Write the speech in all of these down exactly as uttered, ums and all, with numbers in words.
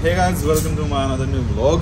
Hey guys, welcome to my another new vlog.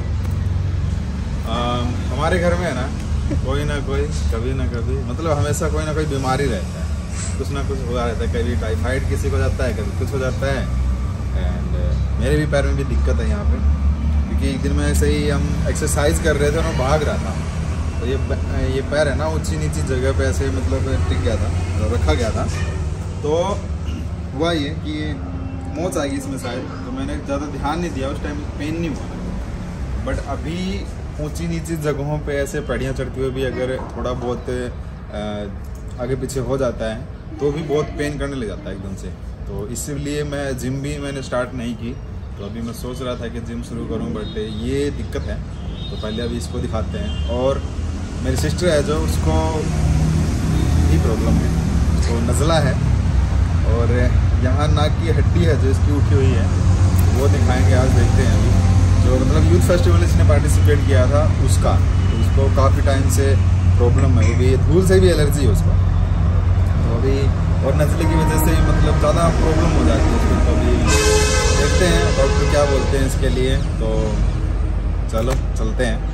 हमारे घर में है ना कोई ना कोई कभी ना कभी मतलब हमेशा कोई ना कोई बीमारी रहता है, कुछ ना कुछ हुआ रहता है। कभी टाइफाइड किसी को जाता है, कभी कुछ हो जाता है। एंड uh, मेरे भी पैर में भी दिक्कत है यहाँ पे, क्योंकि एक दिन में ऐसे ही हम एक्सरसाइज कर रहे थे और मैं भाग रहा था, तो ये ये पैर है ना ऊंची नीची जगह पे ऐसे मतलब टिक गया था, रखा गया था। तो हुआ ये कि मोच आ गई इसमें शायद, तो मैंने ज़्यादा ध्यान नहीं दिया, उस टाइम पेन नहीं हुआ। बट अभी ऊंची नीची जगहों पे ऐसे पहाड़ियाँ चढ़ते हुए भी अगर थोड़ा बहुत आगे पीछे हो जाता है तो भी बहुत पेन करने लग जाता है एकदम से। तो इसीलिए मैं जिम भी मैंने स्टार्ट नहीं की। तो अभी मैं सोच रहा था कि जिम शुरू करूं, बट ये दिक्कत है। तो पहले अभी इसको दिखाते हैं। और मेरी सिस्टर है जो, उसको भी प्रॉब्लम है, उसको नज़ला है और यहाँ नाक की हड्डी है जो इसकी उठी हुई है, वो दिखाएंगे आज। देखते हैं अभी जो मतलब यूथ फेस्टिवल इसने पार्टिसिपेट किया था उसका, तो उसको काफ़ी टाइम से प्रॉब्लम है, वो भी धूल से भी एलर्जी है उसको। तो अभी और नज़ले की वजह से मतलब ज़्यादा प्रॉब्लम हो जाती है उसको। तो अभी देखते हैं डॉक्टर क्या बोलते हैं इसके लिए। तो चलो चलते हैं।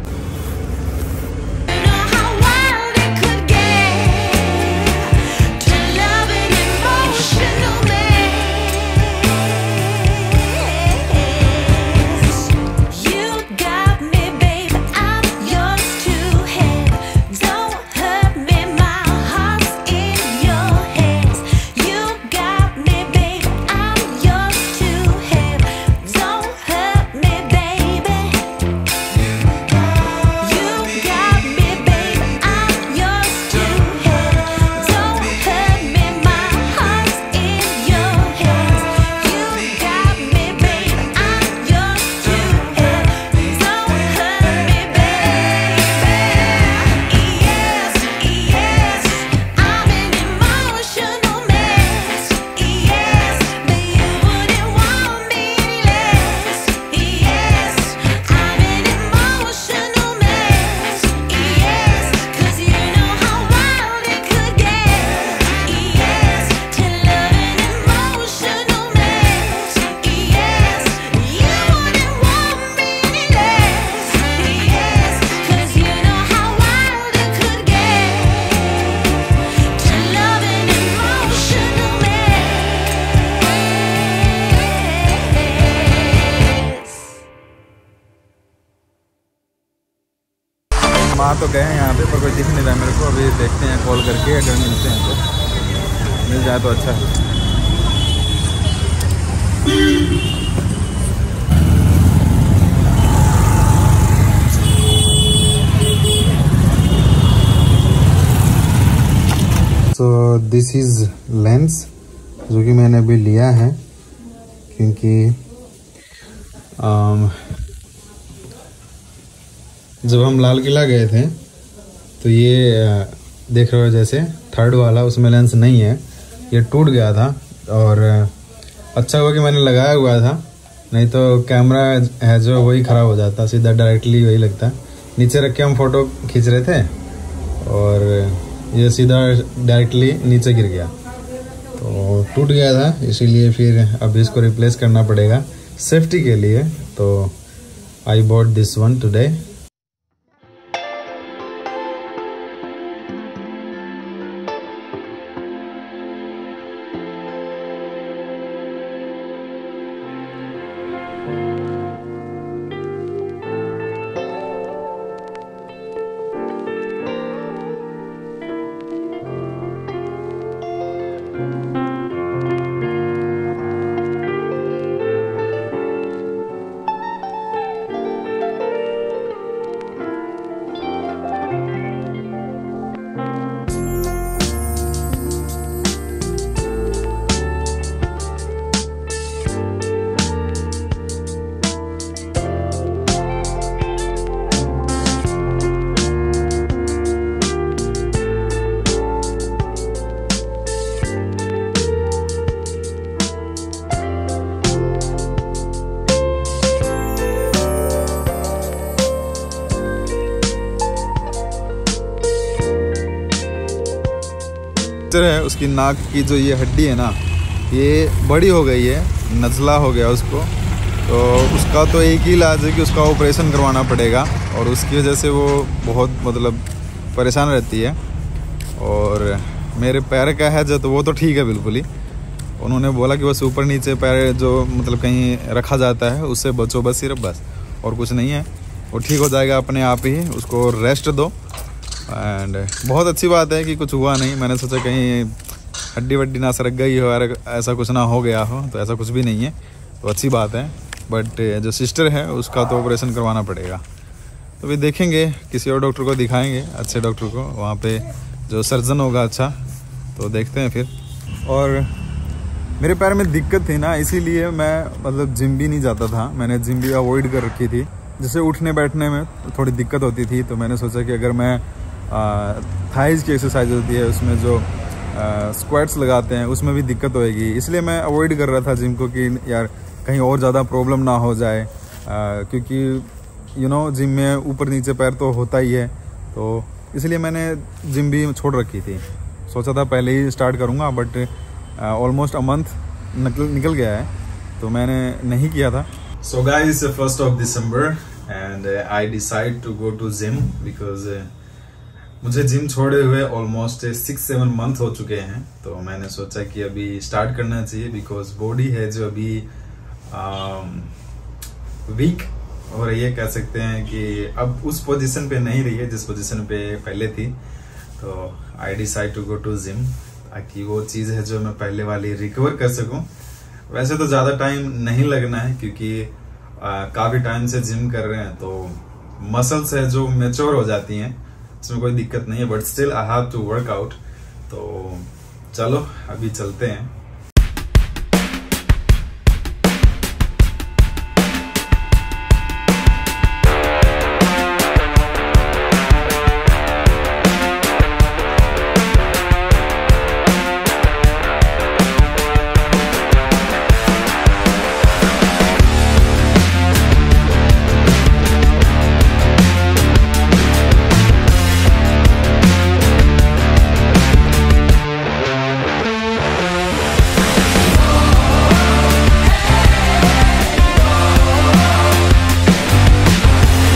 माँ तो गए हैं यहाँ पे, पर कोई दिख नहीं रहा मेरे को। अभी देखते हैं कॉल करके, अगर मिलते हैं तो मिल जाए तो अच्छा है। सो दिस इज़ लेंस जो कि मैंने अभी लिया है, क्योंकि um, जब हम लाल किला गए थे तो ये देख रहे हो जैसे थर्ड वाला, उसमें लेंस नहीं है, ये टूट गया था। और अच्छा हुआ कि मैंने लगाया हुआ था, नहीं तो कैमरा है जो वही ख़राब हो जाता, सीधा डायरेक्टली वही लगता। नीचे रख के हम फ़ोटो खींच रहे थे और ये सीधा डायरेक्टली नीचे गिर गया, तो टूट गया था। इसीलिए फिर अब इसको रिप्लेस करना पड़ेगा सेफ्टी के लिए। तो I bought this one today. है उसकी नाक की जो ये हड्डी है ना, ये बड़ी हो गई है, नज़ला हो गया उसको। तो उसका तो एक ही इलाज है कि उसका ऑपरेशन करवाना पड़ेगा, और उसकी वजह से वो बहुत मतलब परेशान रहती है। और मेरे पैर का है जो, तो वो तो ठीक है बिल्कुल ही। उन्होंने बोला कि बस ऊपर नीचे पैर जो मतलब कहीं रखा जाता है उससे बचो बस, सिर्फ बस, और कुछ नहीं है। वो ठीक हो जाएगा अपने आप ही, उसको रेस्ट दो। एंड बहुत अच्छी बात है कि कुछ हुआ नहीं। मैंने सोचा कहीं हड्डी वड्डी ना सरक गई हो, ऐसा कुछ ना हो गया हो, तो ऐसा कुछ भी नहीं है, तो अच्छी बात है। बट जो सिस्टर है उसका तो ऑपरेशन करवाना पड़ेगा। तो अभी देखेंगे, किसी और डॉक्टर को दिखाएंगे, अच्छे डॉक्टर को, वहाँ पे जो सर्जन होगा अच्छा, तो देखते हैं फिर। और मेरे पैर में दिक्कत थी ना, इसीलिए मैं मतलब जिम भी नहीं जाता था। मैंने जिम भी अवॉइड कर रखी थी, जैसे उठने बैठने में थोड़ी दिक्कत होती थी। तो मैंने सोचा कि अगर मैं थाइज की एक्सरसाइज होती है उसमें जो स्क्वाट्स लगाते हैं उसमें भी दिक्कत होएगी, इसलिए मैं अवॉइड कर रहा था जिम को कि यार कहीं और ज़्यादा प्रॉब्लम ना हो जाए। आ, क्योंकि यू नो जिम में ऊपर नीचे पैर तो होता ही है, तो इसलिए मैंने जिम भी छोड़ रखी थी। सोचा था पहले ही स्टार्ट करूँगा, बट ऑलमोस्ट अ मंथ निकल निकल गया है, तो मैंने नहीं किया था। So guys, first of December end I decide to go to gym because मुझे जिम छोड़े हुए ऑलमोस्ट सिक्स सेवन मंथ हो चुके हैं। तो मैंने सोचा कि अभी स्टार्ट करना चाहिए, बिकॉज बॉडी है जो अभी वीक हो रही है, कह सकते हैं कि अब उस पोजीशन पे नहीं रही है जिस पोजीशन पे पहले थी। तो I decide to go to gym, ताकि वो चीज़ है जो मैं पहले वाली रिकवर कर सकूं। वैसे तो ज़्यादा टाइम नहीं लगना है, क्योंकि काफ़ी टाइम से जिम कर रहे हैं, तो मसल्स है जो मैच्योर हो जाती हैं, इसमें कोई दिक्कत नहीं है। But still I have to work out. तो चलो अभी चलते हैं।